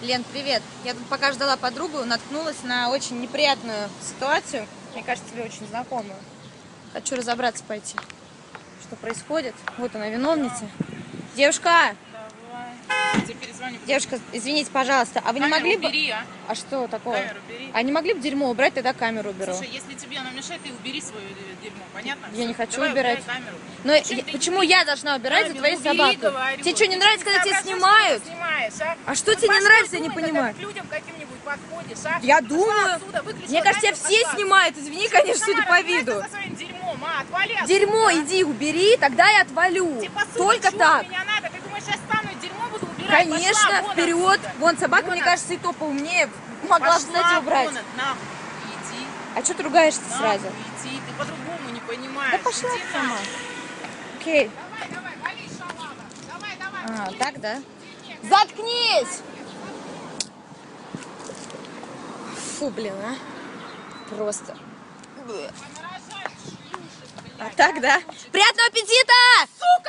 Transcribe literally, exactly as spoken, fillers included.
Лен, привет. Я тут пока ждала подругу, наткнулась на очень неприятную ситуацию. Мне кажется, тебе очень знакомую. Хочу разобраться пойти, что происходит. Вот она, виновница. Девушка! Давай. Тебе перезвоню. Девушка, извините, пожалуйста, а вы не Камеру могли бы... убери, а? А что такого? Камеру убери. А не могли бы дерьмо убрать, тогда камеру уберу. Слушай, если тебе оно мешает, ты убери свое дерьмо, понятно? Я не хочу Давай, убирать. камеру. Но я, почему я должна убирать за твоей собакой? Говорю. Тебе что, не нравится, когда тебя снимают? Снимаешь, а? А что Вот тебе не пошла, нравится, я не думай, понимаю. когда к людям каким-нибудь подходишь, а? Я Пошла думаю. отсюда, выключила Мне кажется, тебя камеру, все пошла. снимают. Извини, конечно, судя Самара, по разбирайся виду. со своим дерьмом, а? Отвали отсюда, Дерьмо а? иди убери, тогда я отвалю. Тебе, по сути, Только чего так. меня надо? Ты думаешь, я стану и дерьмо буду убирать? Конечно, Пошла, вон вперед. отсюда. Вон собака, Вон мне от- кажется, и то поумнее могла, Пошла кстати, убрать. вон, нахуй, иди. А что ты ругаешься Нахуй, сразу? иди, ты по-другому не понимаешь. Да пошла Иди ты сама. нахуй. Окей. Давай, давай, вали, шалава. Давай, давай. А, так, да? Заткнись! Фу, блин, а. Просто. А так, да? Приятного аппетита! Сука!